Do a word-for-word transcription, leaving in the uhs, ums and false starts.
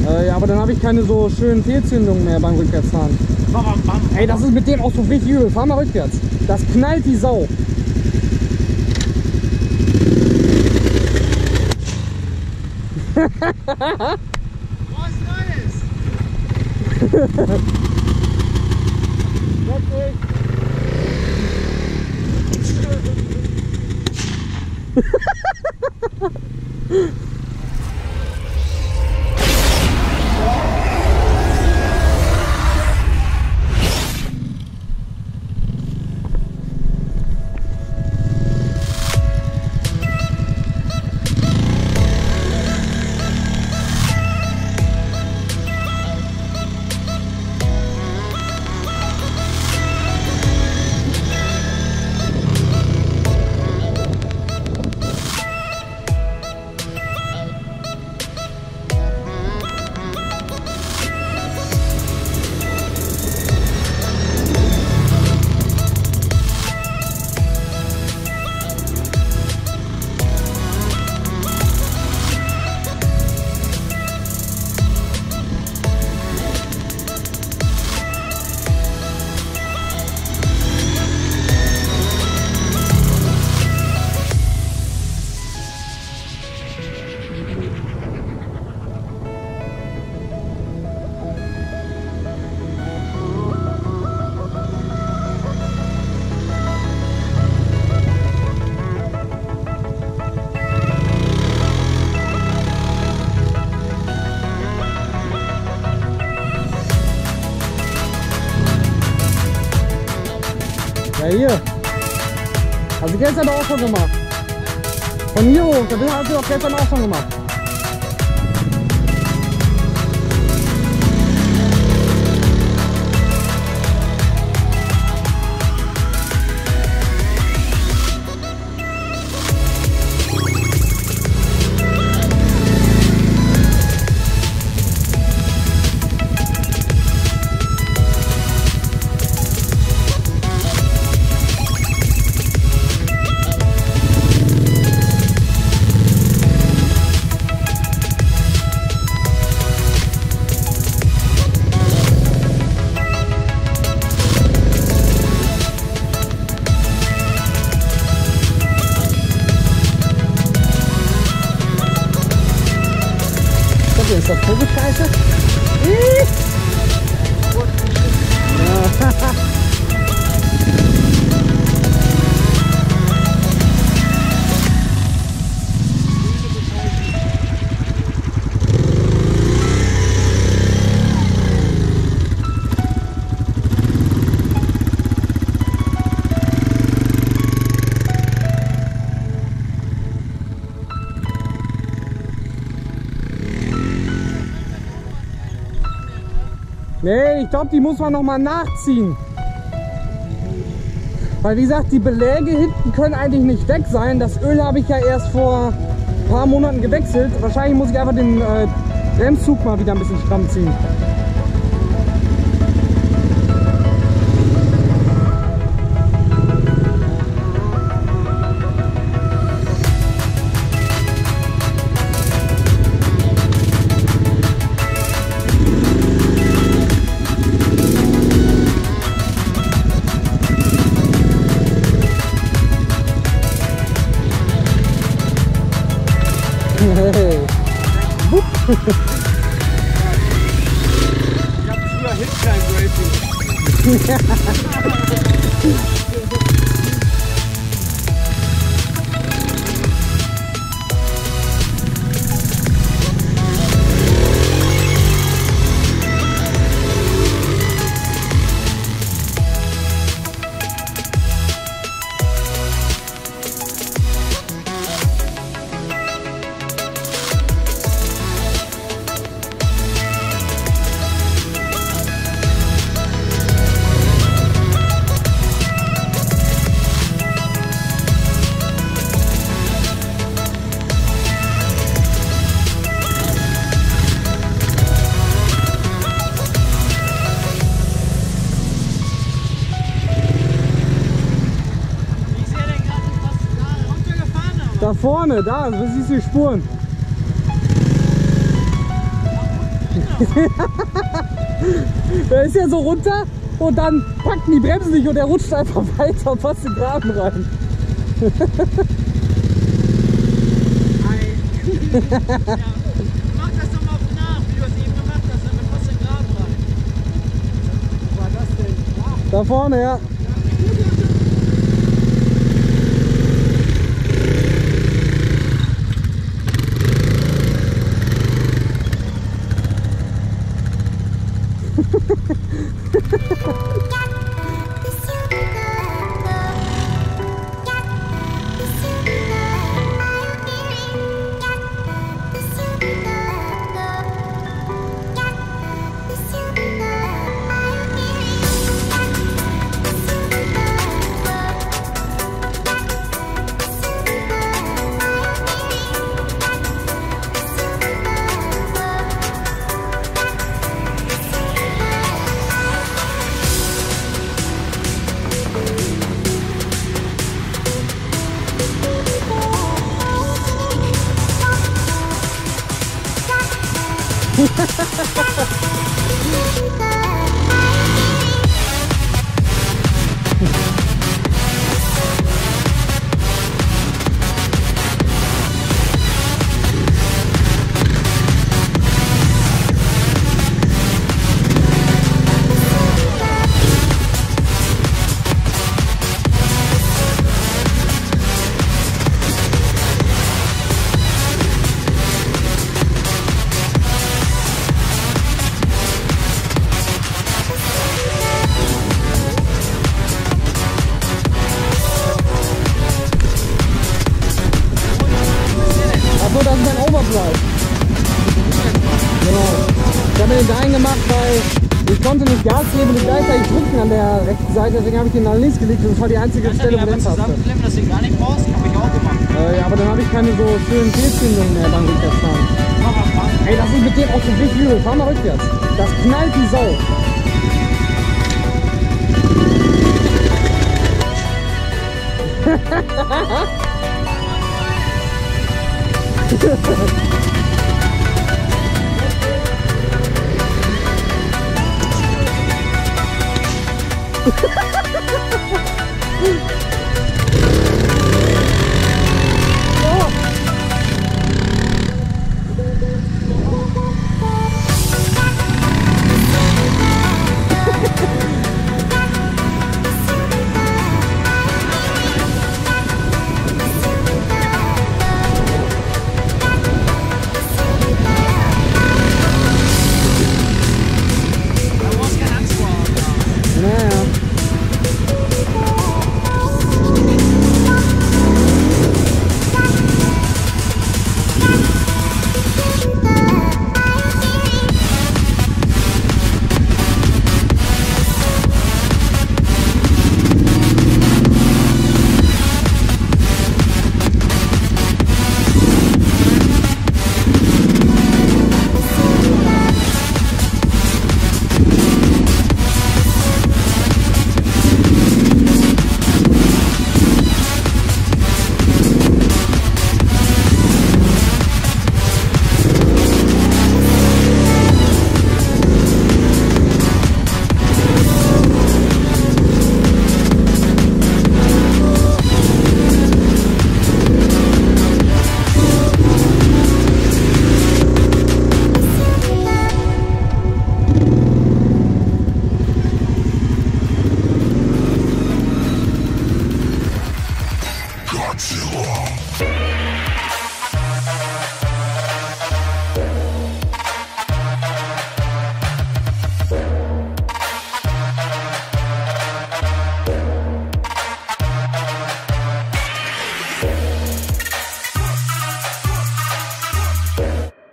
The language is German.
Äh, ja, aber dann habe ich keine so schönen Fehlzündungen mehr beim Rückwärtsfahren. Bam, bam, bam. Ey, das ist mit dem auch so richtig übel. Fahr mal rückwärts. Das knallt wie Sau. Was Neues? Ja, hier. Hast du gestern auch schon gemacht. Von hier hoch, das hast du doch gestern auch schon gemacht. Ist das Vogelscheiße? Ja. Nee, ich glaube, die muss man noch mal nachziehen. Weil wie gesagt, die Beläge hinten können eigentlich nicht weg sein. Das Öl habe ich ja erst vor ein paar Monaten gewechselt. Wahrscheinlich muss ich einfach den äh, Bremszug mal wieder ein bisschen stramm ziehen. Hey. Ich hab früher Hitline Racing. Da vorne, da, du siehst die Spuren. Der ist ja so runter und dann packen die Bremsen nicht und er rutscht einfach weiter und passt in den Graben rein. Ja, mach das doch mal nach, wie du es eben gemacht hast, dann passt in den Graben rein. Wo war das denn? Ah. Da vorne, ja. Achso, das ist ein Overflight. Genau. Ich habe mir den dahin gemacht, weil ich konnte nicht Gas geben und gleichzeitig drücken an der rechten Seite, deswegen habe ich den nach links gelegt und das war die einzige Stelle, wo der passte. Zusammenklemmen, dass du gar nicht brauchst, habe ich auch gemacht. Äh, ja, aber dann habe ich keine so schönen Fehlzündungen mehr beim Rückwärtsfahren. Ey, das ist mit dem auch so richtig übel. Fahr mal rückwärts. Das knallt die Sau. Godzilla.